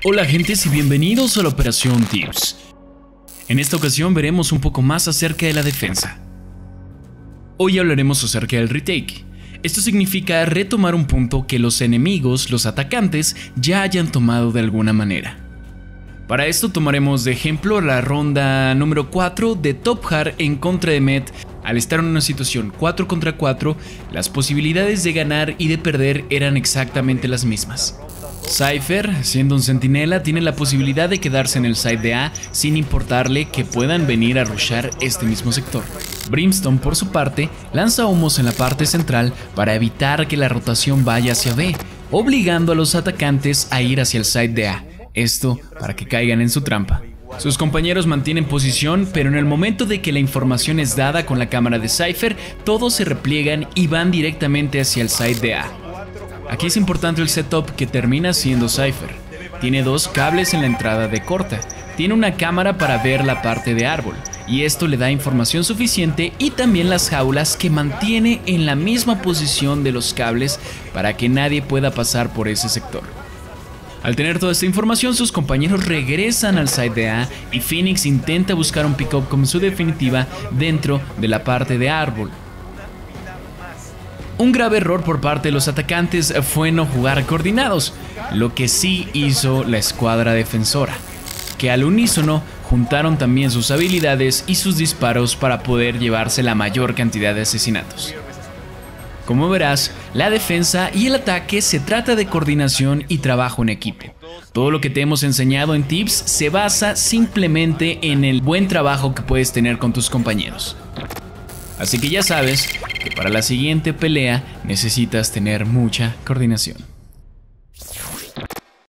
Hola gentes y bienvenidos a la Operación Tips. En esta ocasión veremos un poco más acerca de la defensa. Hoy hablaremos acerca del retake. Esto significa retomar un punto que los enemigos, los atacantes, ya hayan tomado de alguna manera. Para esto tomaremos de ejemplo la ronda número 4 de Top Hard en contra de Med. Al estar en una situación 4 contra 4, las posibilidades de ganar y de perder eran exactamente las mismas. Cypher, siendo un centinela, tiene la posibilidad de quedarse en el side de A sin importarle que puedan venir a rushar este mismo sector. Brimstone, por su parte, lanza humos en la parte central para evitar que la rotación vaya hacia B, obligando a los atacantes a ir hacia el side de A, esto para que caigan en su trampa. Sus compañeros mantienen posición, pero en el momento de que la información es dada con la cámara de Cypher, todos se repliegan y van directamente hacia el side de A. Aquí es importante el setup que termina siendo Cypher. Tiene dos cables en la entrada de corta, tiene una cámara para ver la parte de árbol, y esto le da información suficiente y también las jaulas que mantiene en la misma posición de los cables para que nadie pueda pasar por ese sector. Al tener toda esta información, sus compañeros regresan al side de A y Phoenix intenta buscar un pickup como su definitiva dentro de la parte de árbol. Un grave error por parte de los atacantes fue no jugar coordinados, lo que sí hizo la escuadra defensora, que al unísono juntaron también sus habilidades y sus disparos para poder llevarse la mayor cantidad de asesinatos. Como verás, la defensa y el ataque se trata de coordinación y trabajo en equipo. Todo lo que te hemos enseñado en tips se basa simplemente en el buen trabajo que puedes tener con tus compañeros. Así que ya sabes que para la siguiente pelea necesitas tener mucha coordinación.